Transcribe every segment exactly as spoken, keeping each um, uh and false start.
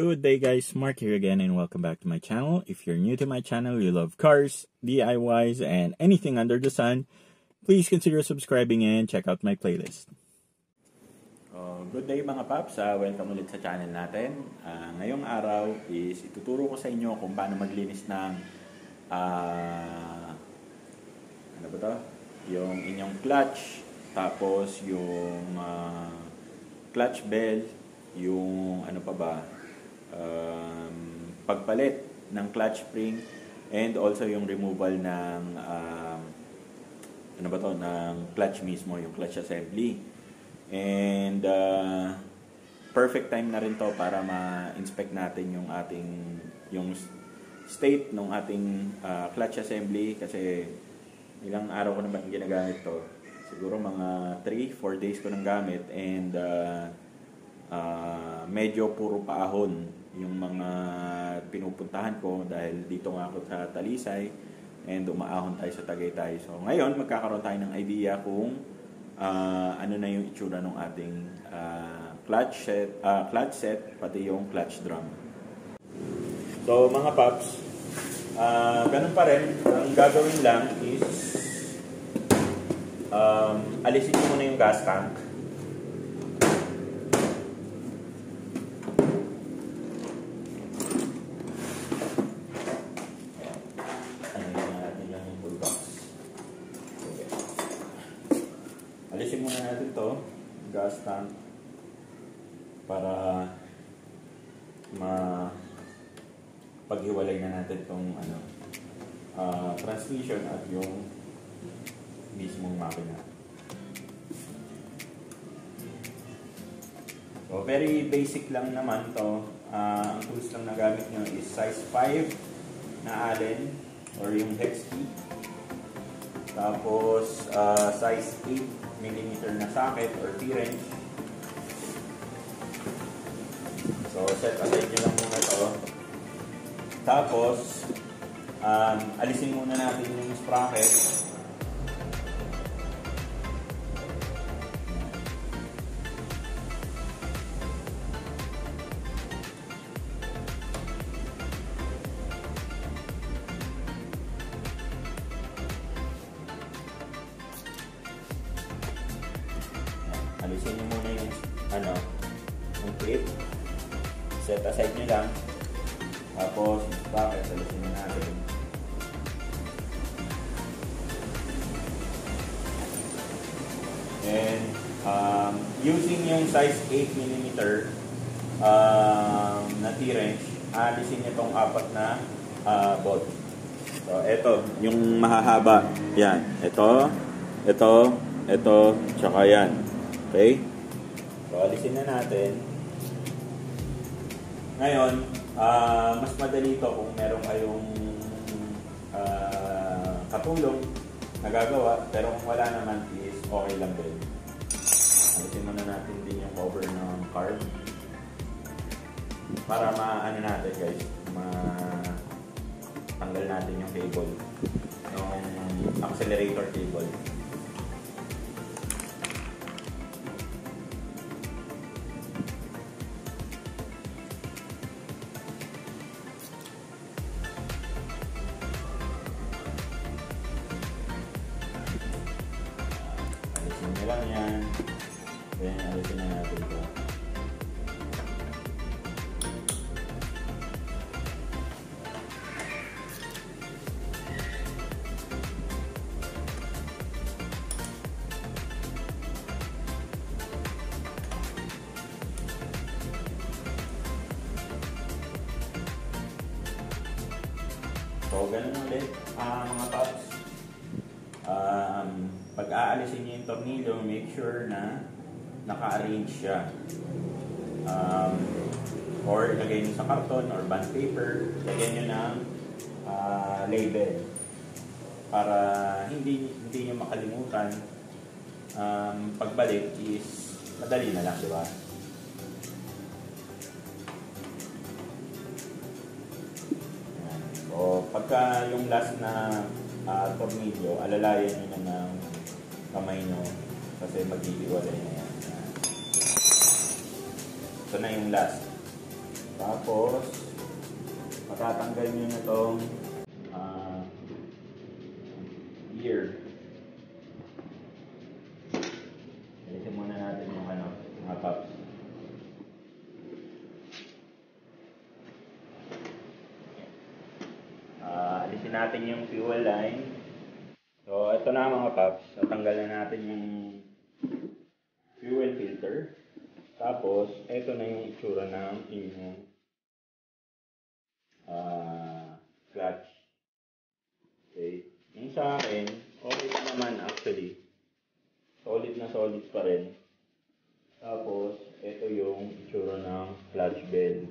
Good day guys, Mark here again and welcome back to my channel. If you're new to my channel, you love cars, D I Ys, and anything under the sun, please consider subscribing and check out my playlist. Uh, good day mga paps, uh, welcome ulit sa channel natin. Uh, ngayong araw is ituturo ko sa inyo kung paano maglinis ng uh, ano ba to? Yung inyong clutch, tapos yung uh, clutch bell, yung ano pa ba, um, pagpalit ng clutch spring, and also yung removal ng um, ano ba to, ng clutch mismo, yung clutch assembly. And uh, perfect time na rin to para ma-inspect natin yung ating yung state ng ating uh, clutch assembly, kasi ilang araw ko naman ginagamit to, siguro mga three to four days ko nang gamit, and uh, Uh, medyo puro paahon yung mga pinupuntahan ko dahil dito nga ako sa Talisay and umaahon tayo sa Tagaytay. So ngayon magkakaroon tayo ng idea kung uh, ano na yung itsura ng ating uh, clutch set, uh, clutch set pati yung clutch drum. So mga paps, uh, ganun pa rin, ang gagawin lang is um, alisin mo muna yung gas tank. Alisin muna natin to gas tank para mapaghiwalay na natin tong ano, uh, transmission at yung mismong makina. So very basic lang naman to. Uh, ang tools lang na gamit nyo is size five na Allen or yung hex key. Tapos uh, size eight millimeter na socket or T-wrench. So set aside nyo lang muna ito. Tapos um, alisin muna natin yung sprocket. Alisin nyo muna yung, ano, yung clip. Set aside nyo lang. Tapos, yung sprocket, alisin nyo natin. And, um, using yung size eight millimeter um, na T-wrench, alisin nyo itong apat na uh, bolt. So, ito, yung mahahaba. Yan. Ito, ito, ito, tsaka yan. Okay? So, alisin na natin. Ngayon, uh, mas madali ito kung meron kayong uh, katulong na gagawa, pero kung wala naman is okay lang din. Alisin muna natin din yung cover ng card para ma-ano natin guys, ma-tanggal natin yung cable, yung accelerator cable. Alisin nyo lang yan. Then, alisin na natin ito. So, ganun ulit, uh, mga paps. Um, pag aalisin niyo yung tornilyo, make sure na naka-arrange siya. Um, or ilagay niyo sa karton or bond paper, lagyan niyo ng uh, label para hindi hindi niyo makalimutan. Um, pagbalik is madali na lang, di ba? O pagka yung last na uh, tornilyo, alalayan nyo na ng kamay nyo kasi maghihiwalay na yan. Ito na yung last. Tapos Tapos, matatanggal nyo na itong uh, gear. Alisin muna natin yung ano, mga tops. Uh, alisin natin yung fuel line. So, ito na mga paps. Natanggal na natin yung fuel filter. Tapos, ito na yung itsura ng inyong uh, clutch. Okay. Yung sa akin, okay pa naman actually. Solid na solid pa rin. Tapos, ito yung itsura ng clutch bell.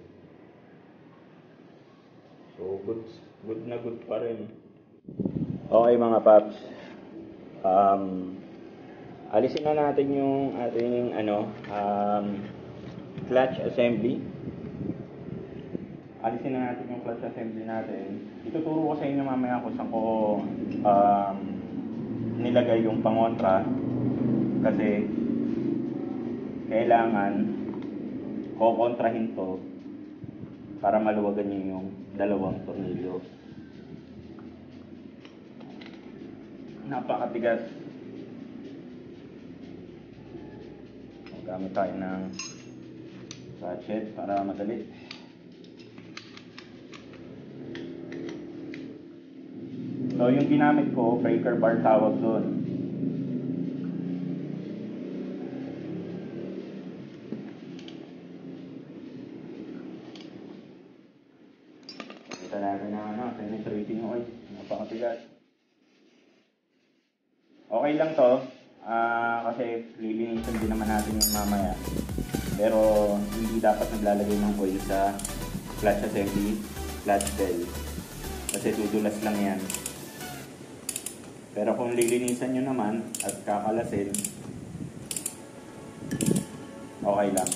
So, good, good na good pa rin. Okay mga paps. Um, alisin na natin yung ating ano, um, clutch assembly. Alisin na natin yung clutch assembly natin. Ituturo ko sa inyo mamaya kung saan ko um, nilagay yung pangontra. Kasi kailangan kukontrahin to para maluwagan nyo yung dalawang tornilyo. Napakatigas. Gamit tayo ng ratchet para madali. So yung ginamit ko, breaker bar tawag doon. Kita natin na ano, penetrating oil. Napakatigas. Okay lang to, uh, kasi lilinisan din naman natin yung mamaya. Pero hindi dapat naglalagay ng oil sa clutch assembly, clutch bell. Kasi dudulas lang yan. Pero kung lilinisan nyo naman at kakalasin, okay lang.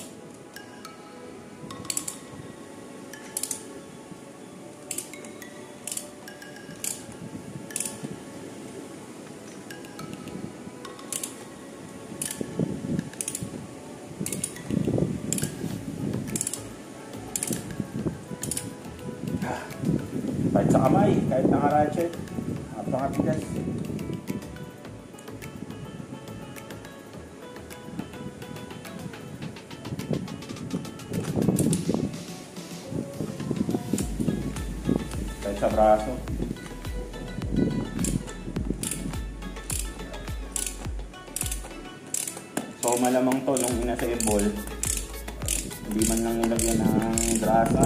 Kahit sa kamay, kahit naka-ratchet, napakatigas. Kahit sa braso. So malamang to nung ina-assemble, hindi man lang nilagyan ng grasa.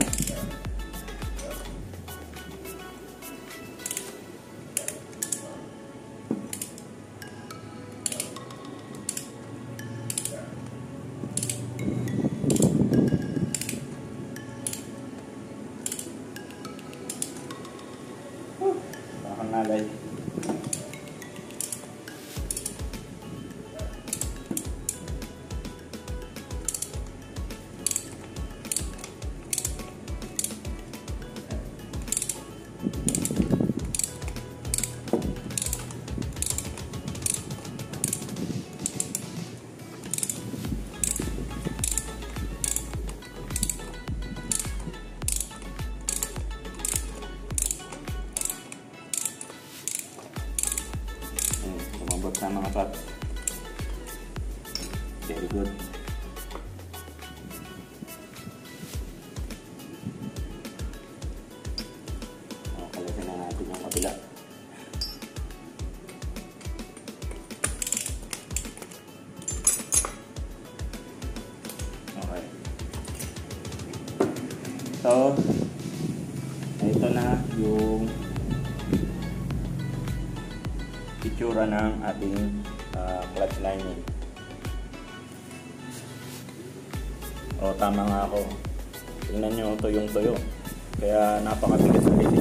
Nalay. Sumabot sa mga paps. Very good. O, kalasin na natin yung kabila. Okay. So, ito na yung itsura ng ating uh, clutch lining. O, tama nga ako. Tingnan nyo, tuyong-tuyo. Kaya napakatigas na rin.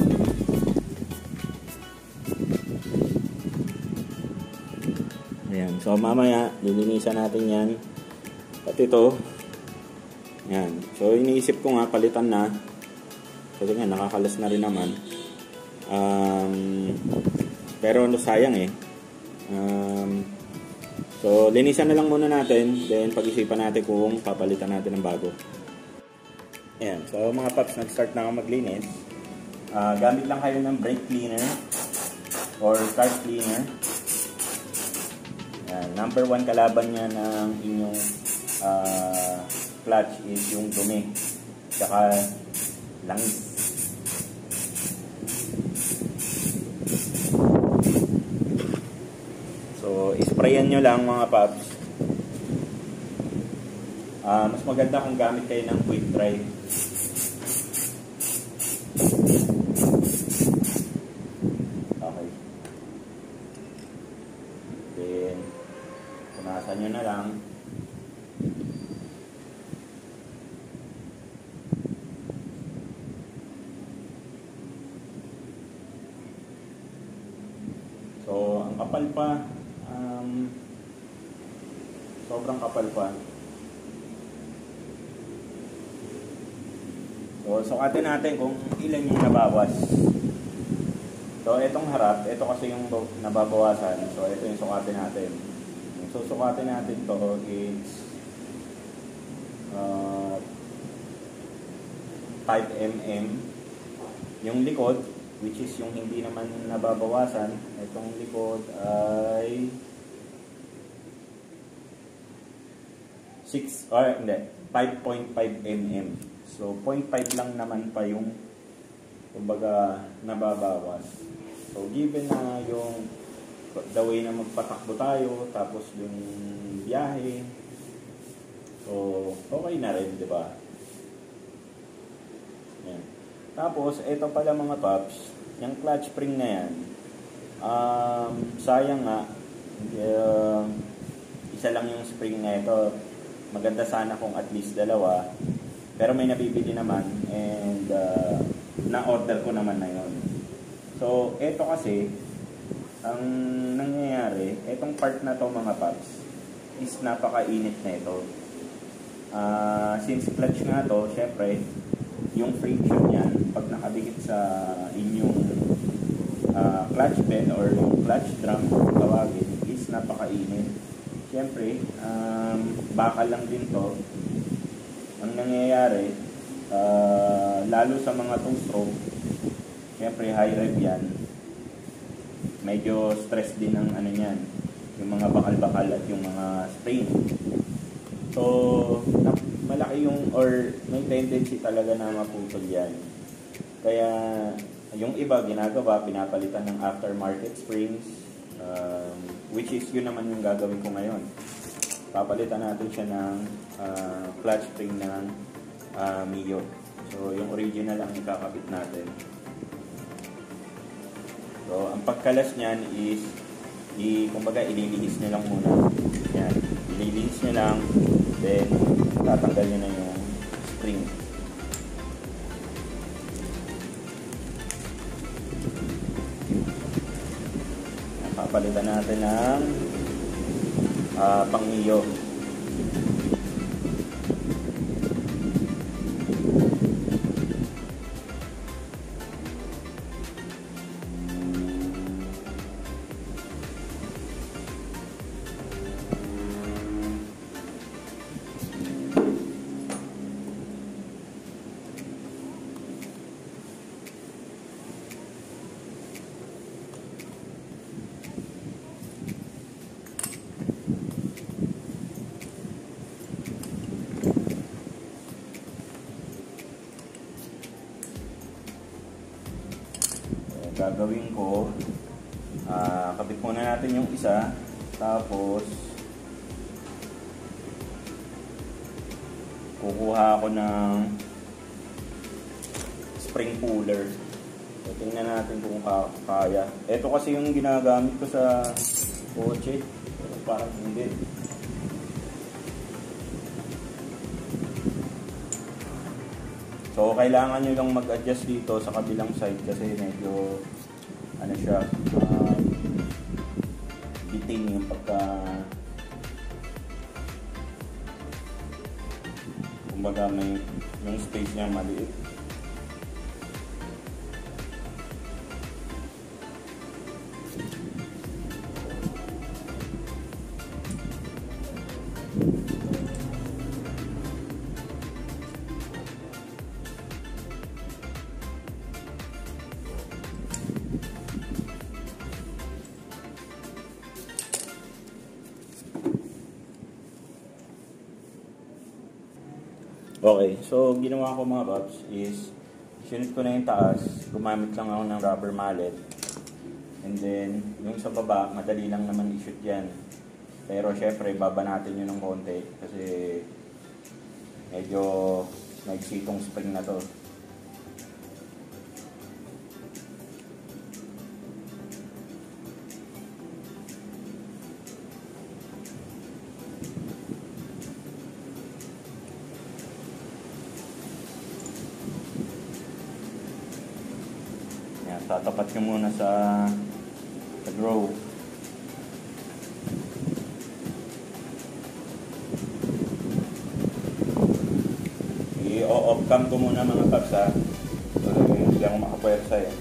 Ayan. So, mamaya, lilinisan natin yan. At ito, yan. So, iniisip ko nga, palitan na. Kasi nga, nakakalas na rin naman. Um, pero, ano, sayang eh. Um, so, linisan na lang muna natin. Then, pag-isipan natin kung papalitan natin ng bago. Ayan. So mga paps, nag-start na ako maglinis. Uh, gamit lang kayo ng brake cleaner or car cleaner. Ayan. Number one kalaban niya ng inyong uh, clutch is yung dumi. Tsaka langis. So, isprayan nyo lang mga paps. Uh, mas maganda kung gamit kayo ng quick dry. Okay. Then, punasan nyo na lang. So, ang kapal pa. Um, sobrang kapal pa. So, sukatin natin kung ilan yung nabawas. So, itong harap, ito kasi yung nababawasan. So, ito yung sukatin natin. Yung susukatin natin to is uh, five millimeters. Yung likod, which is yung hindi naman nababawasan, itong likod ay six, or hindi, five point five millimeters. So, zero point five lang naman pa yung kumbaga nababawas. So, given na yung the way na magpatakbo tayo, tapos yung biyahe, so, okay na rin, di ba? Yan. Tapos, ito pala mga paps, yung clutch spring na yan, um, sayang nga, uh, isa lang yung spring na ito. Maganda sana kung at least dalawa, pero may nabibili naman, and uh, na-order ko naman na yun. So, ito kasi, ang nangyayari, itong part na to mga paps, is napakainit na ito. Uh, since clutch nga to, syempre, yung friction yan, pag nakadikit sa inyong uh, clutch bed or yung clutch drum tawagin, is napakainit. Siyempre, um, bakal lang din to. Ang nangyayari, uh, lalo sa mga two-stroke, siyempre high rev yan, medyo stress din ng ano yan, yung mga bakal-bakal at yung mga spring. So, malaki yung, or may tendency talaga na maputol yan. Kaya, yung iba ginagawa, pinapalitan ng aftermarket springs, um, which is yun naman yung gagawin ko ngayon. Papalitan natin siya ng uh, clutch spring ng uh, Mio. So, yung original ang ikakabit natin. So, ang pagkalas niyan is, i, kumbaga, ililihis nyo lang muna. Yan. Ililihis nyo lang, then, tatanggal nyo na yung spring. Papalitan natin ng uh, pang-Mio. Gagawin ko, uh, kabit muna natin yung isa, tapos kukuha ako ng spring puller. So, tingnan natin kung kaya. Ito kasi yung ginagamit ko sa kotse, pero parang hindi. So, kailangan nyo lang mag-adjust dito sa kabilang side kasi medyo, ano siya, uh, biting yung pagka, kumbaga may, yung space niya maliit. Okay, so ginawa ko mga paps is sinit ko na yung taas, gumamit lang ako ng rubber mallet, and then yung sa baba madali lang naman i-shoot yan, pero syempre baba natin yun ng konti kasi medyo maigsi tong spring na to. Tatapat nyo muna sa, sa grow. I-off cam ko muna mga paps ha. So, hindi ako makapwersa eh.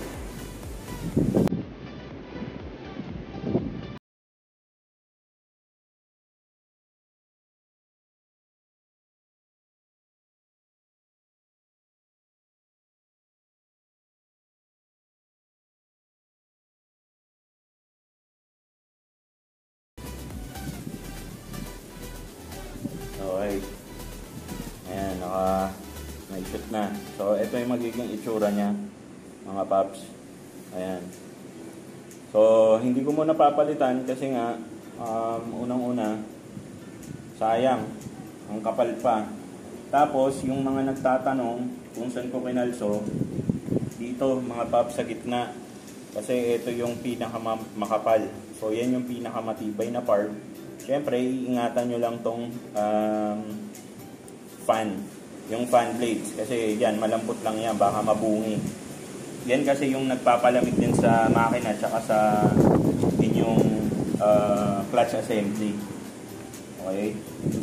Okay. Ayan, naka may-shoot na. So, ito yung magiging itsura niya, mga paps. Ayan. So, hindi ko muna papalitan kasi nga, um, unang-una, sayang, ang kapal pa. Tapos, yung mga nagtatanong kung saan ko kinalso, dito, mga paps, sa gitna. Kasi ito yung pinakamakapal. So, yan yung pinakamatibay na part. Siyempre, iingatan nyo lang tong um, fan. Yung fan blades. Kasi yan, malambot lang yan. Baka mabungi. Yan kasi yung nagpapalamig din sa makina at saka sa inyong uh, clutch assembly. Okay?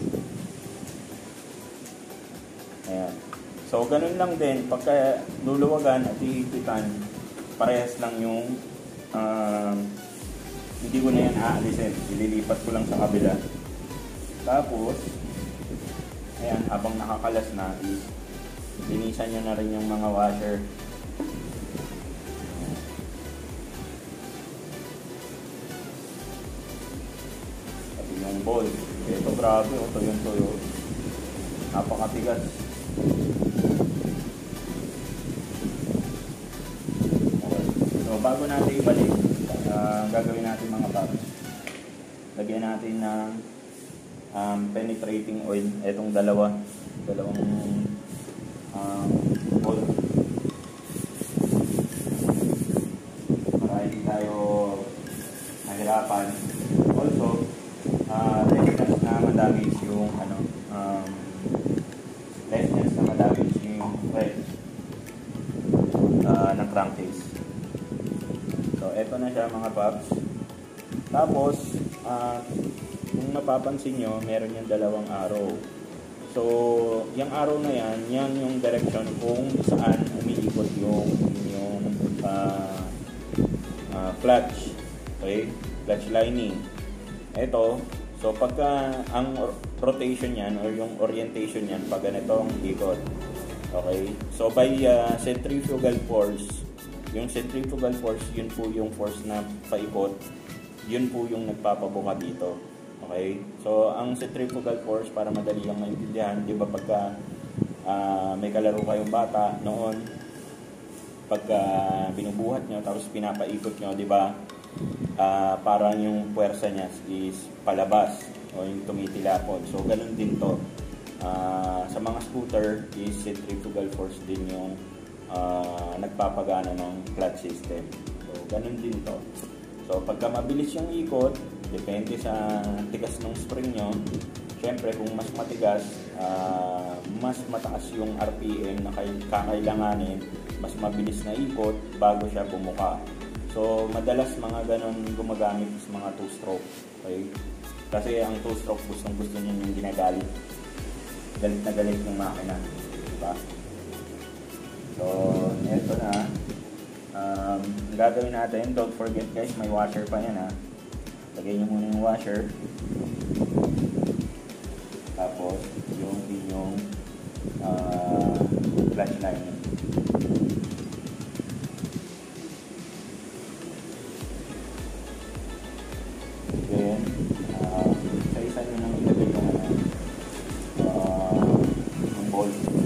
Ayan. So, ganun lang din. Pagka luluwagan at iipitan, parehas lang yung um, hindi ko na yan aalisin. Ililipat ko lang sa kabila. Tapos, ayan, habang nakakalas na, is linisan nyo na rin yung mga washer. Pati yung ball. Ito grabe, ito yung toyo. Napakatigas. Okay. So, bago natin ibalik, Uh, gagawin natin mga paps, lagyan natin ng um, penetrating oil, etong dalawa dalawang um, oil para hindi tayo nahirapan. Also uh, lessness na madamage yung ano um, lessness na madamage yung thread uh, ng crankcase. So, eto na siya mga paps. Tapos, uh, kung mapapansin nyo, meron yung dalawang arrow. So, yung arrow na yan, yan yung direction kung saan umiikot yung, yung uh, uh, clutch. Okay? Clutch lining. Eto, so pagka ang rotation yan or yung orientation yan, pag ganito ang ikot. Okay? So, by uh, centrifugal force, yung centrifugal force, yun po yung force na paikot, yun po yung nagpapabuka dito. Okay? So, ang centrifugal force, para madali lang maintindihan, di ba pagka uh, may kalaro kayong bata noon, pagka binubuhat nyo, tapos pinapaikot nyo, di ba, uh, parang yung puwersa niya is palabas, o yung tumitilapon. So, ganun din to. Uh, sa mga scooter, is centrifugal force din yung Uh, nagpapagana ng clutch system. So, ganun din to. So, pagka mabilis yung ikot, depende sa tigas ng spring nyo. Siyempre, kung mas matigas, uh, mas mataas yung R P M na kakailanganin, mas mabilis na ikot bago siya bumuka. So, madalas mga ganun gumagamit sa mga two-stroke. Okay? Kasi ang two-stroke, gustong gusto nyo yung ginagalit. Galit na galit ng makina. Diba? So, eto na. Um, gagawin natin, don't forget guys, may washer pa yan ha. Lagay nyo muna yung washer. Tapos, yung inyong uh, clutch lining. Then, uh, sa isa nyo nang ilagay yung ano, uh, yung bolt.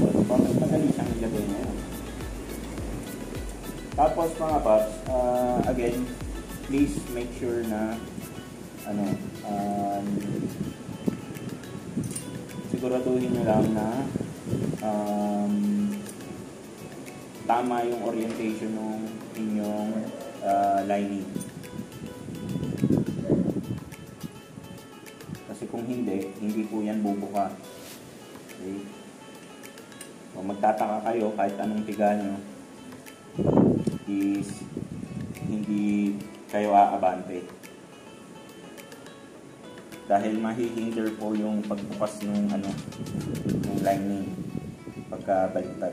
Tapos mga paps, uh, again, please make sure na ano, um, siguraduhin nyo lang na um, tama yung orientation ng inyong uh, lining. Kasi kung hindi, hindi po yan bubuka. Okay? So, magtataka kayo kahit anong tiga nyo is hindi kayo aabante. Dahil mahihinder po yung pagbukas ng ano, ng lining pagkabaliktad.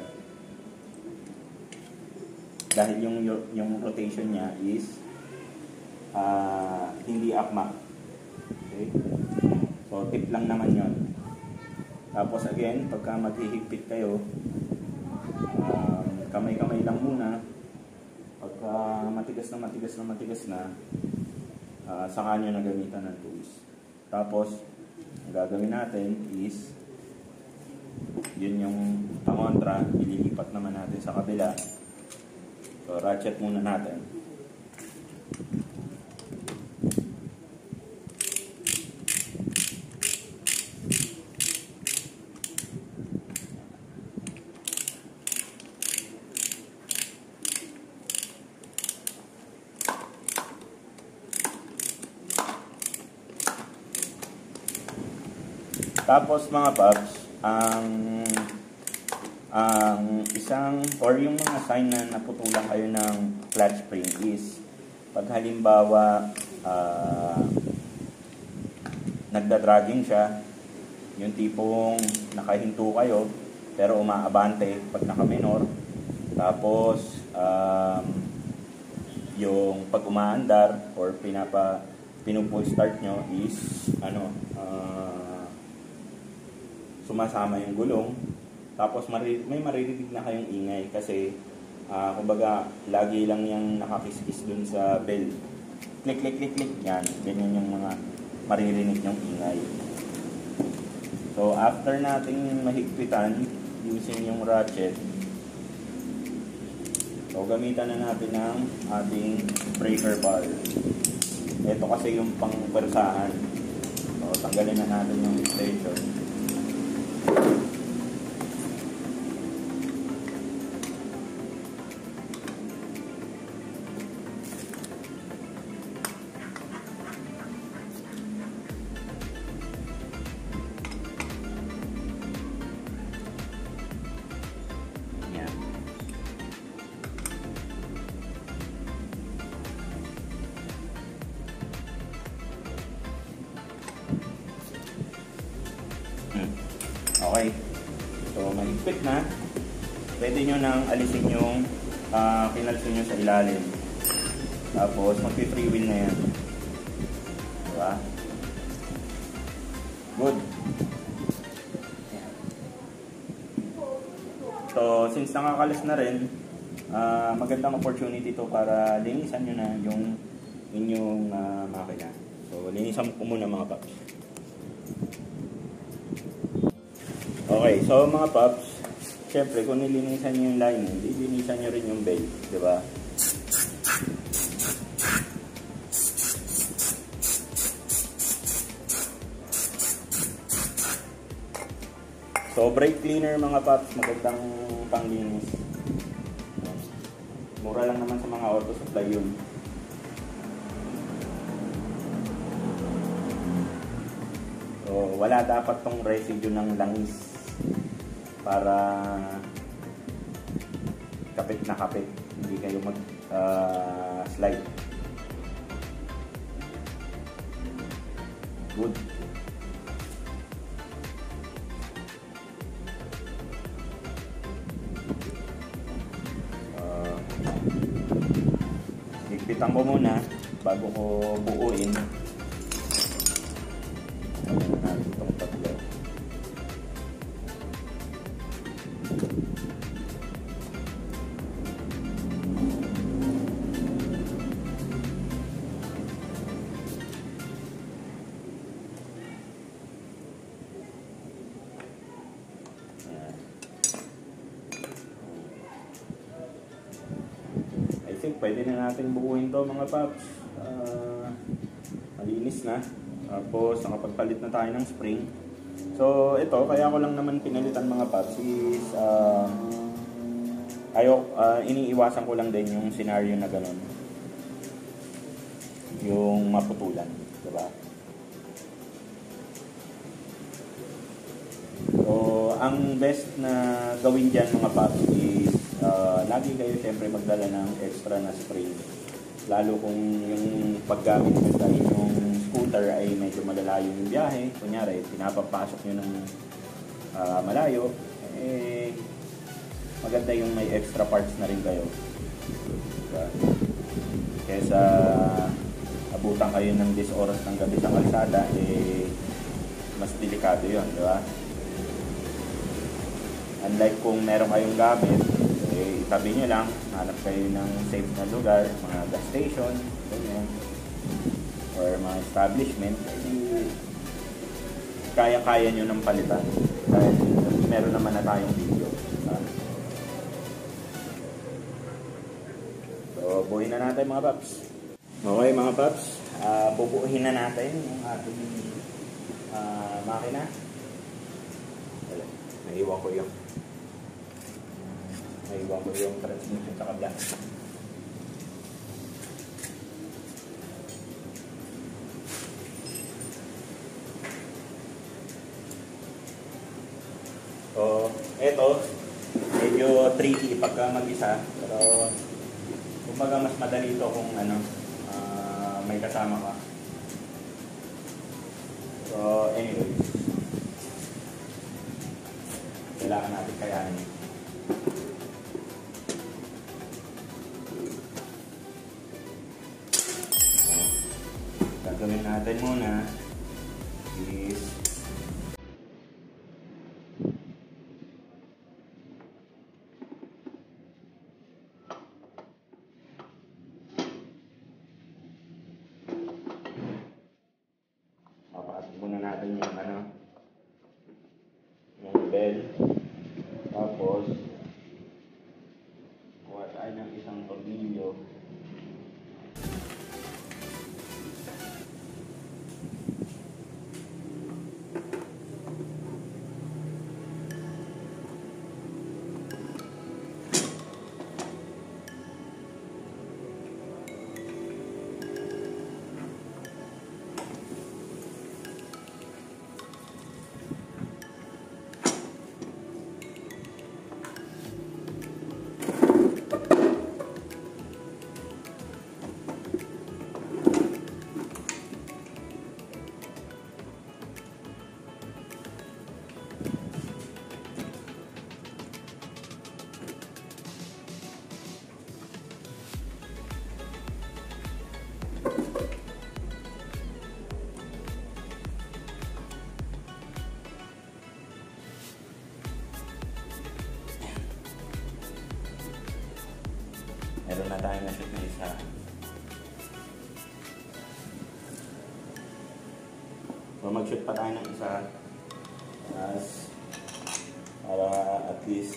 Dahil yung yung rotation niya is uh, hindi akma. Okay? So tip lang naman yon. Tapos again, pagka maghihigpit kayo, um, kamay-kamay lang muna. Pagka matigas na matigas na matigas na, uh, saka nyo na gamitan ng tools. Tapos, ang gagawin natin is, yun yung pangontra, ililipat naman natin sa kabila. So, ratchet muna natin. Tapos mga paps, ang ang isang or yung mga sign na naputulan kayo ng clutch spring is pag halimbawa uh, nagda-dragging siya, yung tipong nakahinto kayo pero umaabante pag naka-minor. Tapos um, yung pag umaandar or pinapa pinupull start nyo is ano uh, sumasama yung gulong. Tapos may maririnig na kayong ingay kasi uh, kumbaga lagi lang yung nakakiskis dun sa bell. Click, click, click, click. Yan. Ganyan yung mga maririnig yung ingay. So after nating mahigpitan using yung ratchet, so gamitan na natin ng ating breaker bar. Ito kasi yung pang-pwersahan. So tanggalin na natin yung extension. Okay. So, mahigpit na. Pwede nyo nang alisin yung uh, kinalsin nyo sa ilalim. Tapos, mag-free wheel na yan. Diba? Good. So, since nakakalas na rin, uh, magandang opportunity to para linisan nyo na yung inyong uh, makina. So, linisan ko muna mga paps. Okay, so mga paps, syempre kung nilinisan nyo yung lining, lilinisan nyo rin yung belt, di ba? So brake cleaner mga paps, magandang panglinis. Mura lang naman sa mga auto supply yun. So wala dapat tong residue ng langis para kapit na kapit, hindi kayo mag uh, slide. Good. Uh, higpitan ko muna bago ko buuin. Itong tatlo. think pwede na natin buuin to mga paps. Uh, malinis na. Tapos nakapagpalit na tayo ng spring. So ito, kaya ko lang naman pinalitan mga paps is uh, ayaw, uh, iniiwasan ko lang din yung scenario na ganun. Yung maputulan, diba? So ang best na gawin dyan mga paps is uh, lagi kayo siyempre magdala ng extra na spring. Lalo kung yung paggamit nyo sa inyong scooter ay medyo malalayo yung biyahe. Kunyari, pinapapasok nyo ng uh, malayo, eh, maganda yung may extra parts na rin kayo. Diba? Kesa abutan kayo ng dis oras ng gabi sa kalsada, eh, mas delikado yun, di ba? Unlike kung meron kayong gamit, eh, itabi nyo lang, hanap kayo ng safe na lugar, mga gas station, ganyan, or mga establishment, eh, kaya-kaya nyo ng palitan. Dahil meron naman na tayong video. Diba? So, buuin na natin mga paps. Okay mga paps, uh, bubuuhin na natin yung ating uh, makina. Wala, naiwan ko yung naiwan ko yung transmission sa kabla. So, eto, medyo tricky pagka mag-isa, pero kumbaga mas madali ito kung ano, uh, may kasama ka. So, anyways, kailangan natin kayanin. Gagawin natin muna is papasok muna natin yung ano, yung bell. Tapos kuha tayo ng isang tornilyo. Meron na tayo na shoot na isa. So mag-shoot pa tayo ng isa. As, para at least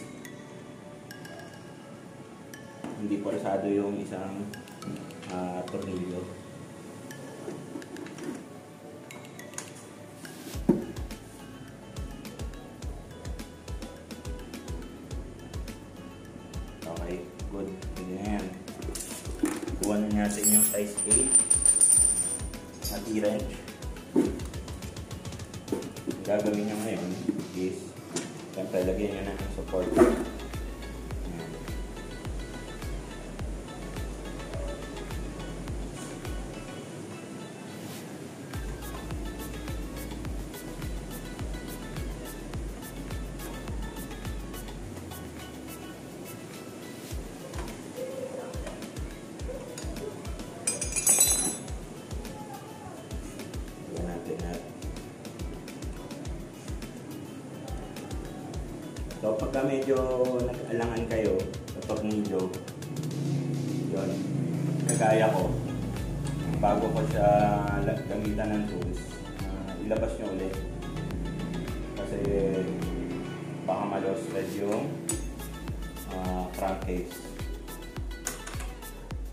hindi porsado yung isang uh, tornilyo. Okay, good. Ganyan. Kuha na natin yung size eight na T-wrench. Gagawin nyo ngayon is siyempre lagyan nyo na ng support. Ayan. So, pagka medyo nag-alangan kayo sa tornilyo, yun, kagaya ko, bago ko siya gamitan ng tools, uh, ilabas nyo ulit. Kasi baka malos thread yung uh, crankcase.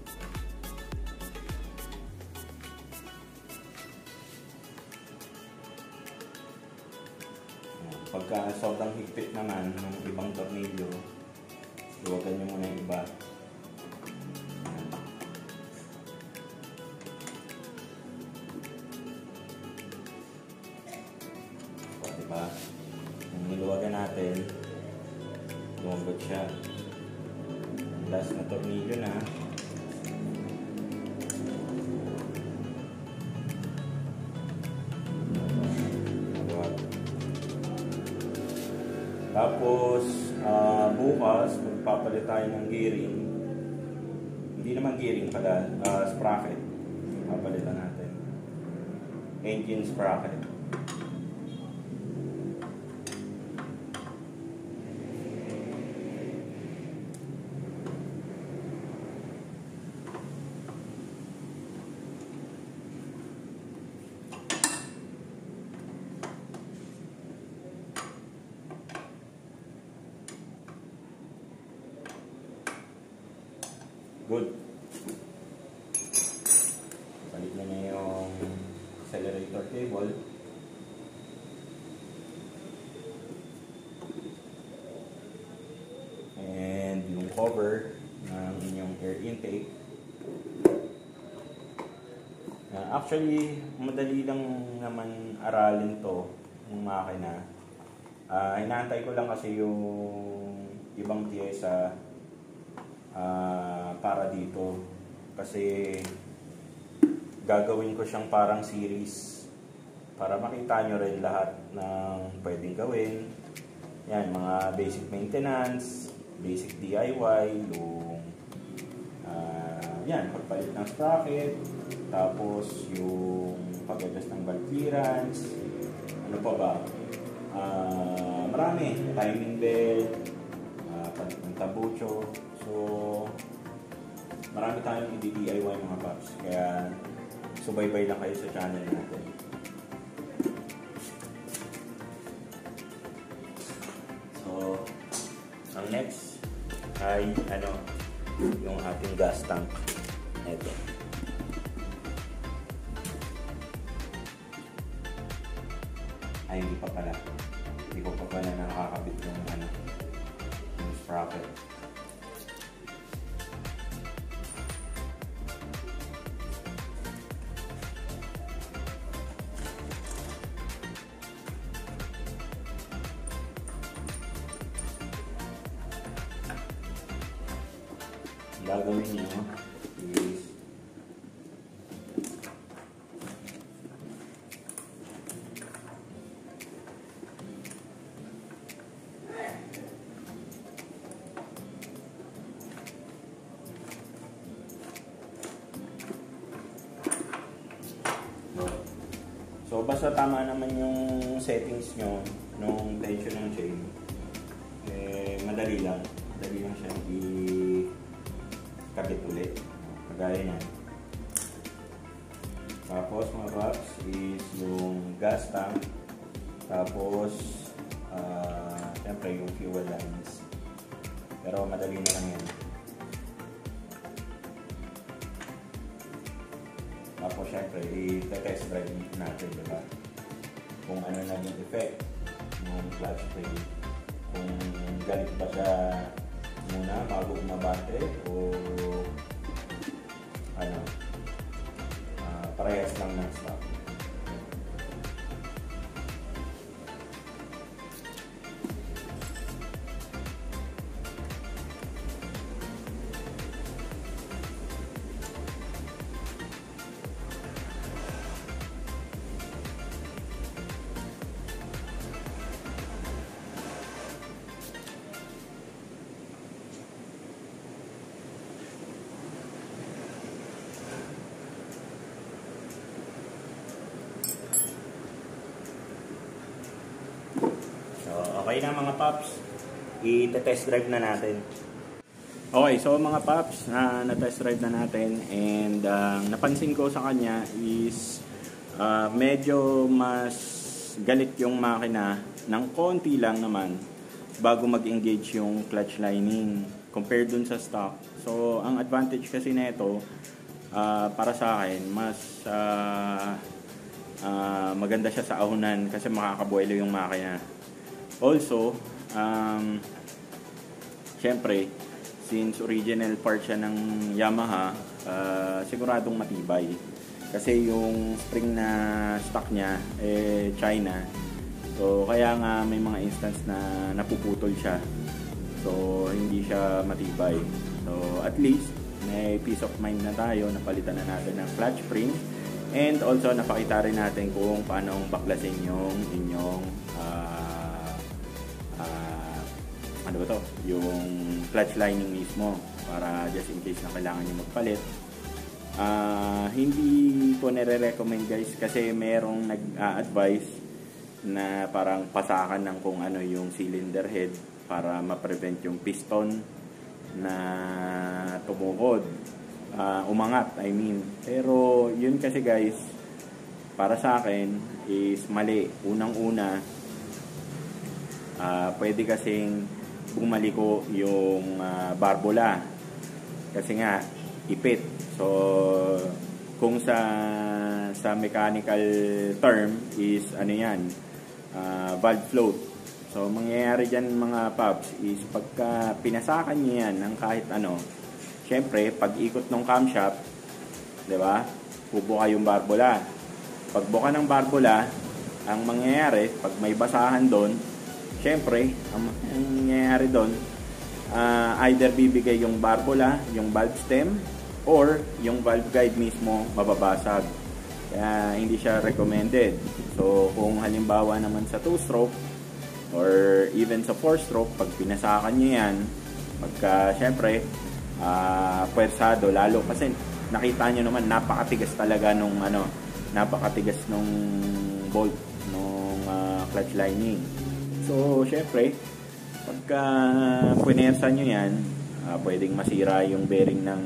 pagka sobrang higpit naman ng ibang tornilyo, luwagan nyo muna yung iba. So, diba? Yung niluwagan natin, lumabot siya. Last na tornilyo na. Tapos, uh, bukas, magpapalit tayo ng gearing. Hindi naman gearing pala, uh, sprocket. Papalitan natin. Engine sprocket. Good. Balik na niya yung accelerator cable. And yung cover ng inyong air intake. Uh, actually, madali lang naman aralin to ng makina. Uh, inaantay ko lang kasi yung ibang piyesa Uh, para dito kasi gagawin ko siyang parang series para makita nyo rin lahat ng pwedeng gawin. Yan, mga basic maintenance, basic D I Y, yung uh, yan, pagpalit ng sprocket, tapos yung pag-adjust ng valve clearance, ano pa ba, uh, marami, timing belt, uh, palit ng tabucho. So, marami tayong i-D I Y mga paps. Kaya, subaybay lang kayo sa channel natin. So, ang next ay, ano, yung ating gas tank. Ito. Ay, hindi pa pala. Hindi ko pa pala nakakabit yung, ano, yung sprocket. Gagawin nyo is so basta tama naman yung settings nyo nung tension ng chain, eh madali lang madali lang siya i-kabit ulit kagaya yan. Tapos mga paps is yung gas tank, tapos uh, siyempre yung fuel lines, pero madali na lang yan. Tapos syempre i-test drive natin, diba? Kung ano na yung effect ng clutch plate, kung galit ba siya muna bago umabante o ano, uh, parehas lang ng stock. Okay na mga paps, i-test drive na natin. Okay, so mga paps, uh, na-test drive na natin, and uh, napansin ko sa kanya is uh, medyo mas galit yung makina ng konti lang naman bago mag-engage yung clutch lining compared dun sa stock. So ang advantage kasi nito uh, para sa akin, mas uh, uh, maganda siya sa ahunan kasi makakabuelo yung makina. Also, um, syempre, since original part siya ng Yamaha, uh, siguradong matibay. Kasi yung spring na stock niya, eh, China. So, kaya nga may mga instance na napuputol siya. So, hindi siya matibay. So, at least, may peace of mind na tayo, napalitan na natin ng clutch spring. And also, napakita rin natin kung paano baklasin yung inyong uh, uh, ano ba to? Yung clutch lining mismo. Para just in case na kailangan nyo magpalit. Uh, hindi po nire-recommend guys kasi merong nag-a-advise na parang pasakan ng kung ano yung cylinder head para ma-prevent yung piston na tumukod, uh, umangat I mean. Pero yun kasi guys, para sa akin is mali. Unang-una, uh, pwede kasing bumaliko yung uh, barbola kasi nga ipit. So, kung sa sa mechanical term is ano yan, uh, valve float. So, mangyayari dyan mga paps is pagka pinasakan nyo yan ng kahit ano, syempre, pag ikot ng camshaft, di ba, bubuka yung barbola. Pag buka ng barbola, ang mangyayari, pag may basahan doon, syempre, ang mangyayari doon, uh, either bibigay yung barbola, yung valve stem, or yung valve guide mismo mababasag. Kaya hindi siya recommended. So kung halimbawa naman sa two stroke or even sa four stroke, pag pinasakan nyo yan, pagka syempre uh, pwersado, lalo kasi nakita nyo naman napakatigas talaga nung ano, napakatigas nung bolt nung uh, clutch lining. So syempre pagka punersa nyo yan, uh, pwedeng masira yung bearing ng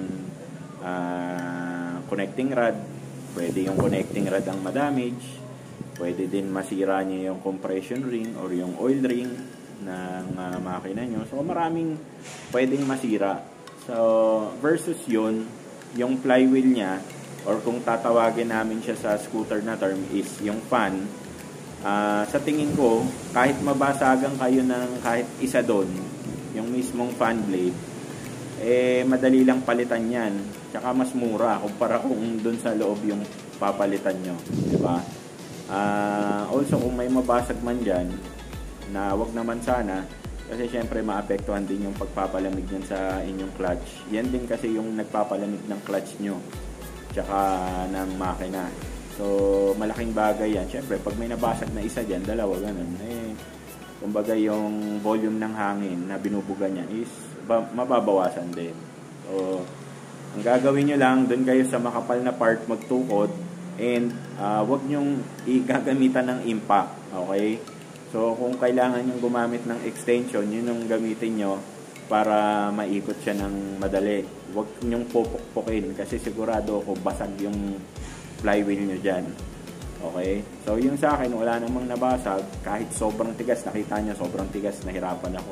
Uh, connecting rod, pwede yung connecting rod ang ma-damage, pwede din masira niyo yung compression ring or yung oil ring ng uh, makina nyo. So maraming pwedeng masira. So versus yun, yung flywheel niya, or kung tatawagin namin siya sa scooter na term is yung fan, uh, sa tingin ko kahit mabasagan kayo ng kahit isa doon, yung mismong fan blade, eh madali lang palitan yan. Tsaka mas mura kumpara kung doon sa loob yung papalitan nyo, di ba? Uh, also kung may mabasag man dyan, na wag naman sana, kasi syempre maapektuhan din yung pagpapalamig nyan sa inyong clutch. Yan din kasi yung nagpapalamig ng clutch nyo tsaka ng makina. So malaking bagay yan. Syempre pag may nabasag na isa dyan, dalawa, ganun, eh kumbaga yung volume ng hangin na binubuga niya is mababawasan din. So ang gagawin nyo lang, doon kayo sa makapal na part magtukod, and uh, wag nyong igagamitan ng impact, okay? So kung kailangan nyong gumamit ng extension, yun yung gamitin nyo para maikot siya ng madali. Wag nyong pupukpukin kasi sigurado ako basag yung flywheel nyo dyan, okay? So yung sa akin, wala namang nabasag, kahit sobrang tigas, nakita nyo sobrang tigas, nahirapan ako.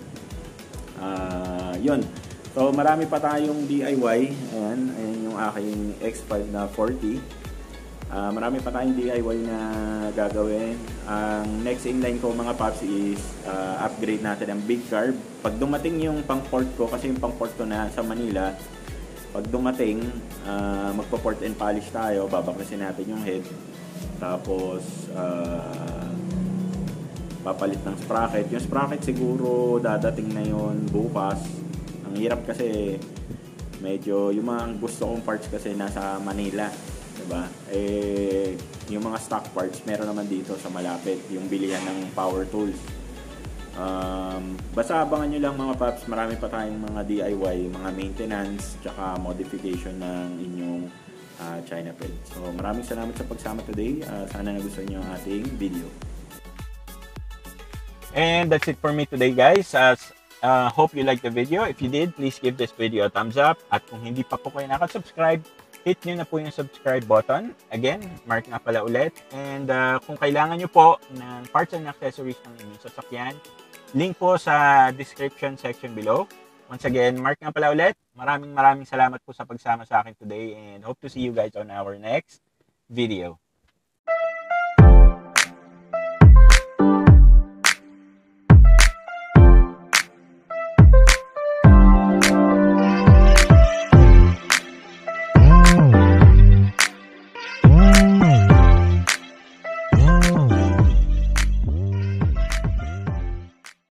Uh, yun. So, marami pa tayong D I Y. Ayan, ayan yung aking X five na forty. Uh, marami pa tayong D I Y na gagawin. Ang next in line ko mga paps is uh, upgrade natin ang big carb. Pag dumating yung pang port ko, kasi yung pang port ko na sa Manila, pag dumating, uh, magpa-port and polish tayo, babaklasin natin yung head. Tapos, uh, papalit ng sprocket. Yung sprocket siguro dadating na yun bukas. Ang hirap kasi medyo yung mga gusto kong parts kasi nasa Manila, diba? Eh yung mga stock parts meron naman dito sa malapit, yung bilihan ng power tools. Um, basta abangan nyo lang mga paps, marami pa tayong mga D I Y, mga maintenance, tsaka modification ng inyong uh, China ped. So maraming salamat sa pagsama today. Uh, sana nagustuhan nyo ang ating video. And that's it for me today guys. As Uh, hope you liked the video. If you did, please give this video a thumbs up. At kung hindi pa po kayo nakasubscribe, hit nyo na po yung subscribe button. Again, Mark nga pala ulit. And uh, kung kailangan nyo po ng parts and accessories ng inyong sasakyan, link po sa description section below. Once again, Mark nga pala ulit. Maraming maraming salamat po sa pagsama sa akin today and hope to see you guys on our next video.